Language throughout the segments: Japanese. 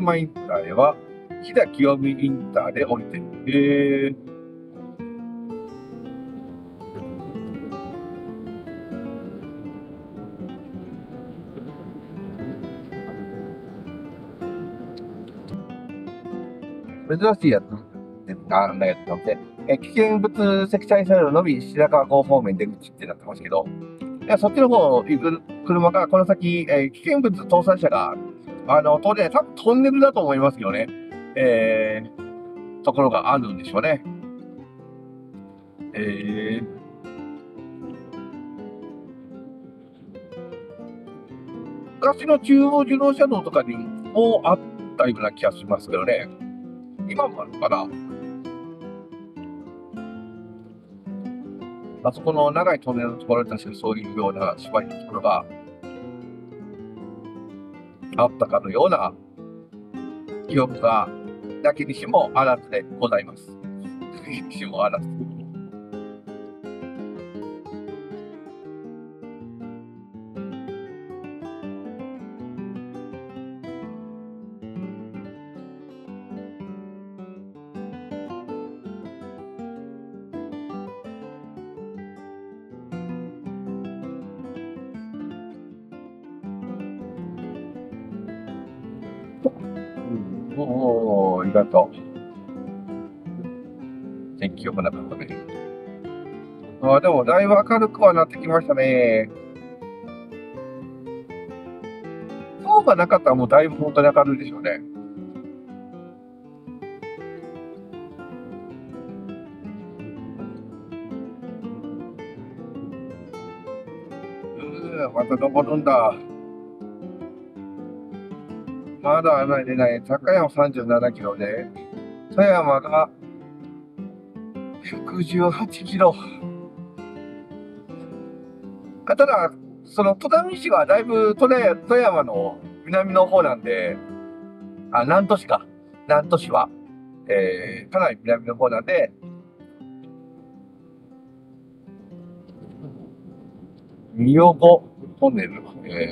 山インターへは、飛騨清見インターで降りてる。珍しいやつなんだけど、危険物積載車両のみ白川郷方面出口ってなってますけど、いやそっちの方行く車がこの先、危険物搭載車が、当然、多分トンネルだと思いますけどね、ところがあるんでしょうね。昔の中央自動車道とかにもあったような気がしますけどね。今もあるのかな。あそこの長いトンネルのところに確かそういうような縛りのところがあったかのような記憶が、だけにしもあらずでございます。だけにしもあらず。おお、ありがとう。天気良くなかったね。でもだいぶ明るくはなってきましたね。雲がなかったらもうだいぶ本当に明るいでしょうね。また登るんだ。まだ穴に出ない。高山37キロで、富山が118キロ。ただ、その砺波市はだいぶ富山の南の方なんで、南砺市か。南砺市は、かなり南の方なんで、仁淀トンネル。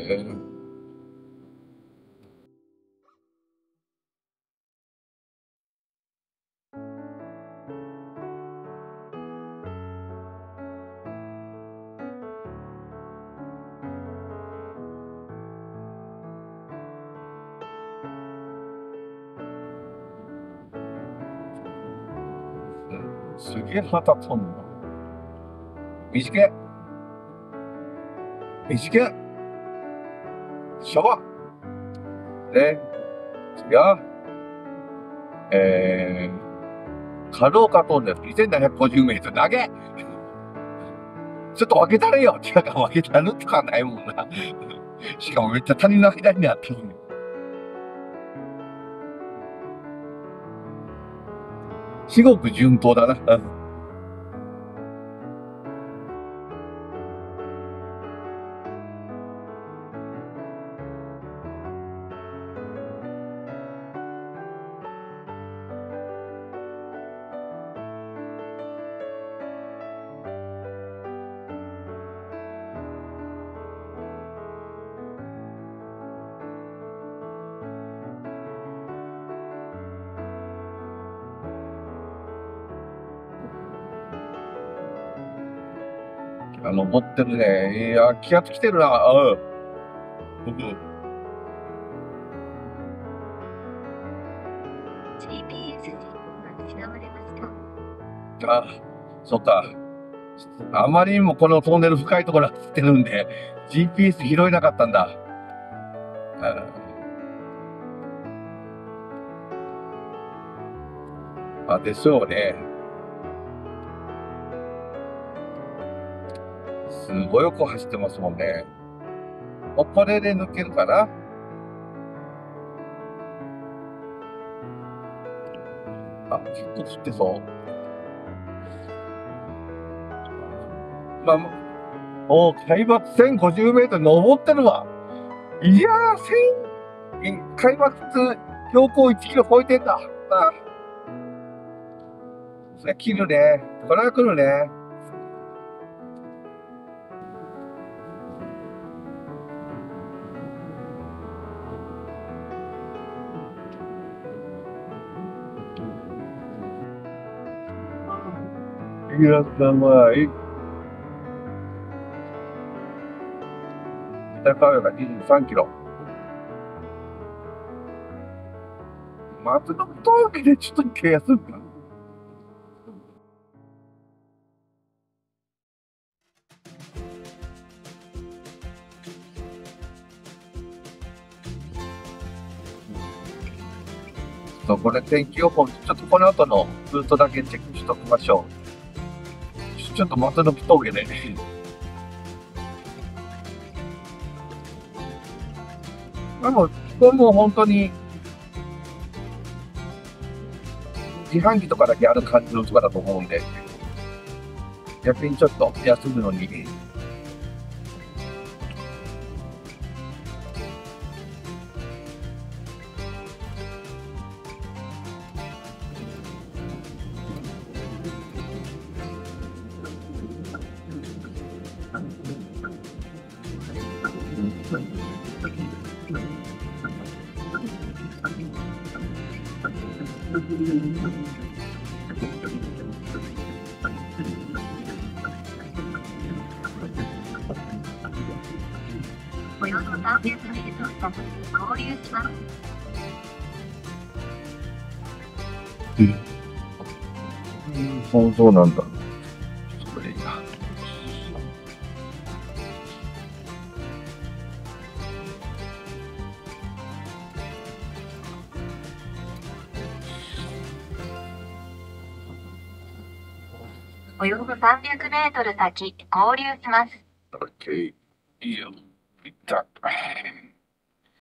すげえ旗飛んの。短い。短い。しょぼ。で、次は、加労岡トンネル2750メートル。投げちょっと分けたれよ。違うか、分けたるとかないもんな。しかもめっちゃ谷の間にあったのに。至極順当だな。持ってるね。いや、気圧来てるな。うん。 GPS が失われました。 あ、そっか。あまりにもこのトンネル深いところ走ってるんで、GPS 拾えなかったんだ。でしょうね。すごい横走ってますもんね。これで抜けるかな。結構降ってそう。海抜1050メートル登ってるわ。いやー、海抜標高1キロ超えてんだ。それ切るね。これは来るね。 やったまい。北川が23キロ。松の峠でちょっと一回休むか。これ天気予報、ちょっとこの後のルートだけチェックしときましょう。ちょっと松の峠で。でも、これも本当に自販機とかだけある感じのとかだと思うんで、逆にちょっと休むのに。 およそ300メートル先に合流します。 そうなんだ。それいいな。 およそ300メートル先合流します。 オッケー。いいよ。いった。